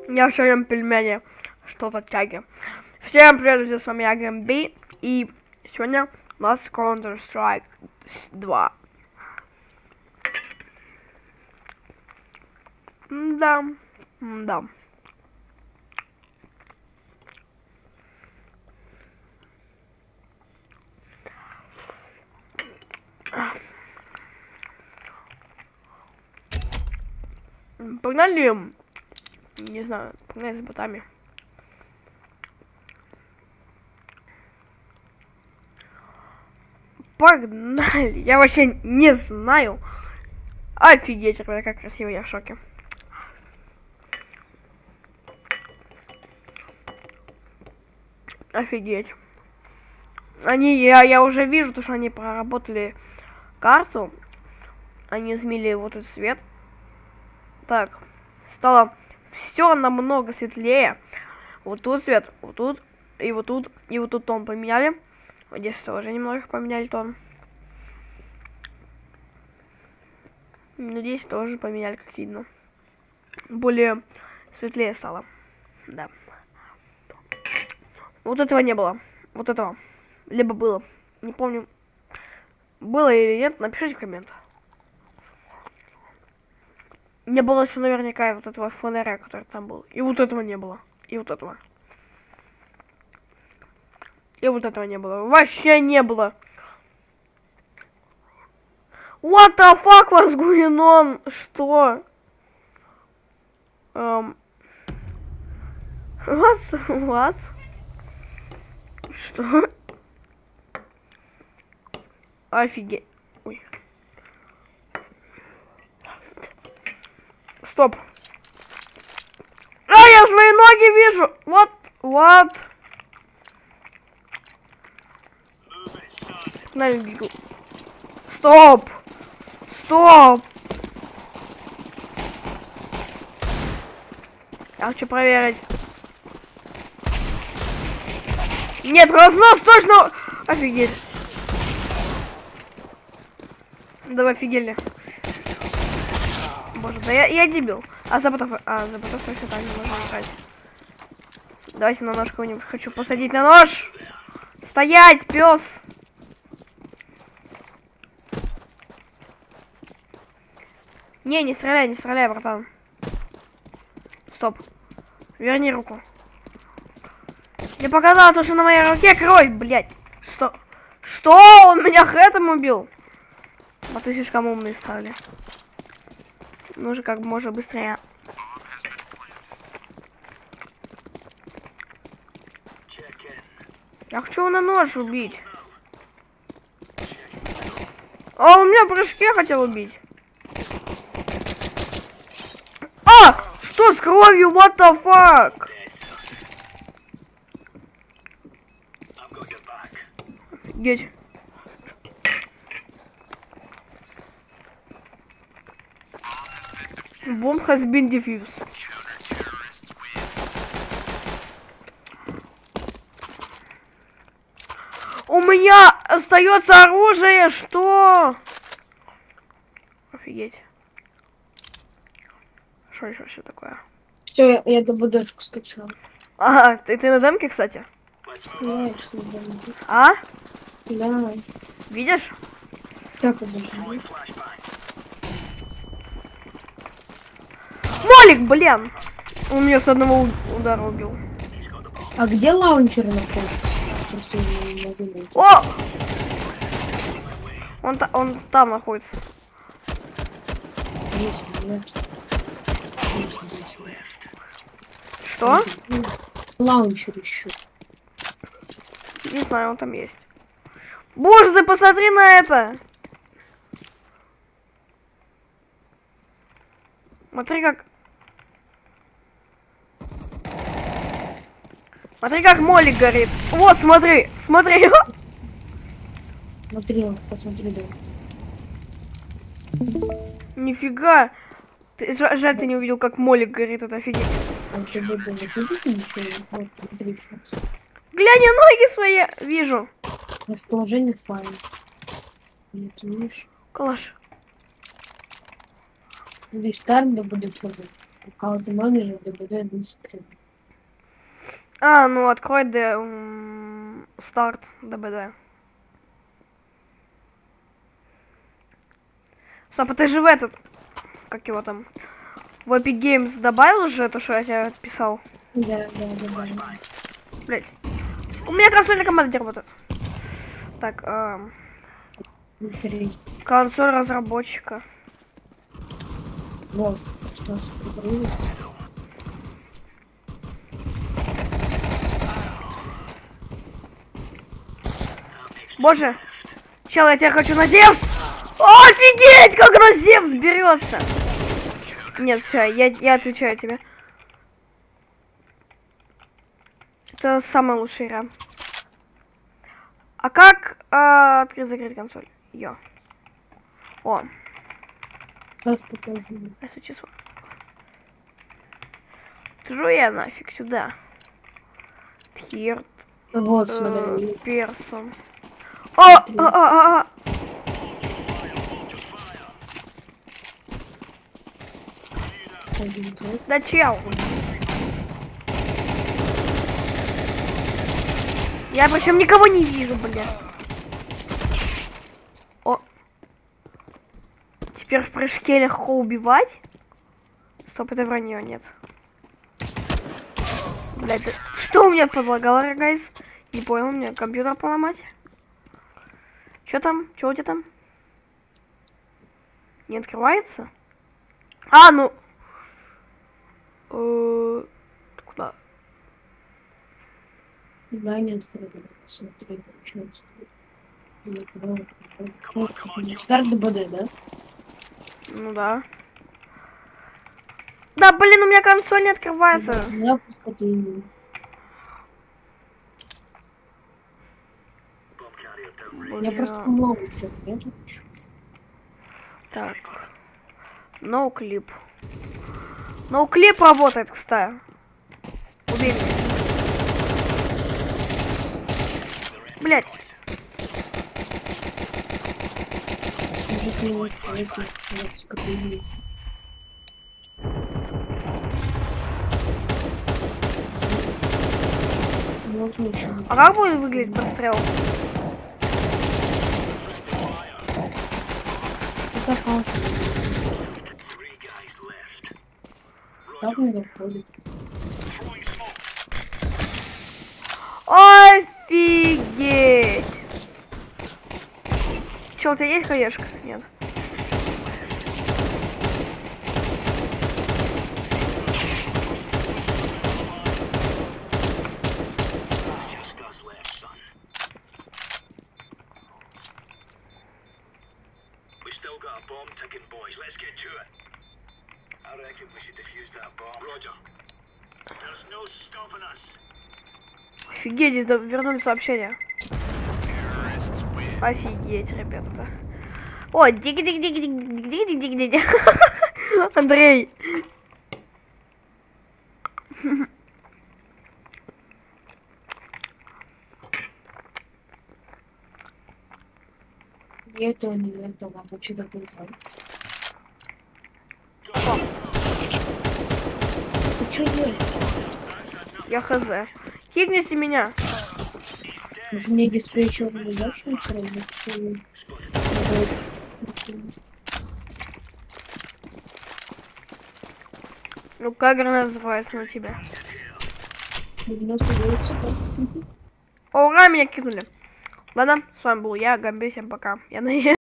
Я в своем пельмени что-то тяги. Всем привет, с вами я, Гэмби. И сегодня у нас Counter-Strike 2. Да. Погнали, не знаю, погнали с ботами. Погнали! Я вообще не знаю. Офигеть, ребята, как красиво, я в шоке. Офигеть. Я уже вижу, то, что они проработали карту. Они изменили вот этот цвет. Так, стало все намного светлее. Вот тут цвет, вот тут, и вот тут, и вот тут тон поменяли. Вот здесь тоже немного поменяли тон. Но здесь тоже поменяли, как видно. Более светлее стало. Да. Вот этого не было. Вот этого. Либо было. Не помню, было или нет. Напишите в комментах. Не было еще наверняка вот этого фонаря, который там был. И вот этого не было. И вот этого. И вот этого не было. Вообще не было. What the fuck was going on? Что? What? Что? Офигеть. Ой. Стоп. А, я свои ноги вижу. What? Стоп. Я хочу проверить. Нет, разнос точно. Офигеть. Да вы офигели. Боже, да я дебил. За ботов вообще так не можно играть. Давайте на нож кого-нибудь хочу посадить на нож. Стоять, пес. Не стреляй, братан. Стоп. Верни руку. Мне показалось, что на моей руке кровь, блядь. Что? Он меня хэтом убил? А ты слишком умные стали. Нужно как можно быстрее. Я хочу его на нож убить. А он меня в прыжке хотел убить. А! Что с кровью? What the fuck? Офигеть. Bomb has been defused. У меня остается оружие, что? Офигеть. Что еще все такое? Все, я ДБДшку скачал. Ага, ты на демке, кстати? Да, что демке. А? Да. Видишь? Как это? Молик, блин! Он меня с одного удара убил. А где лаунчер находится? Просто не могу найти. О! Он там находится. Что? Лаунчер еще. Не знаю, он там есть. Боже, ты посмотри на это! Смотри, как... Смотри, как молик горит. Вот, смотри. Смотри, посмотри, да. Нифига. Жаль, ты не увидел, как молик горит. Это офигеть. Глянь, я ноги свои вижу. Расположение файла. Нет, видишь? Калаш. Здесь старт, да будет пробовать. Аккаунт менеджер, ДБД, администратор. А, ну открой старт ДБД. Стоп, а ты же в этот, как его там, в Epic Games добавил же то, что я тебе писал? Да. Блять. У меня консольная команда не работает. Так, Внутри. консоль разработчика. Вот. Нас прикрыли. Боже. Чел, я тебя хочу на Зевс! О, офигеть, как на Зевс берется! Нет, все, я отвечаю тебе. Это самая лучшая игра. А как открыть-закрыть консоль? Йо. О. Сейчас покажу. Это число. Тру я нафиг сюда. Тхирт. Вот, смотри. Персон. О! Да чел. Я причем никого не вижу, бля. О. Теперь в прыжке легко убивать. Стоп, это вранье, нет. Блядь, да... что у меня подлагало, гайс? Не понял, мне компьютер поломать. Чё там? Чё у тебя там? Не открывается? А, ну... Куда? Да, не открыто. Смотри, получается. Старт ДБД, да? Ну да. Да, блин, у меня консоль не открывается. Я посмотрю. Я просто много чего нету. Так. Ноуклип. Ноуклип работает, кстати. Убей меня. Блять. А как будет выглядеть прострел? Как он заходит? Офигеть! Че, у тебя есть хаешка? Нет. Офигеть, здесь вернули сообщение. Офигеть, ребята. О, диг-диг-диг-диг-диг-диг-диг-диг. Андрей. Я этого не этого, а что такое? Ты что делаешь? Я хз. Кикните меня. Может мне диспетчер не дашь Ну как граната называется на тебя? О, ура, меня кинули. Ладно, с вами был я, Гамби, всем пока. Я на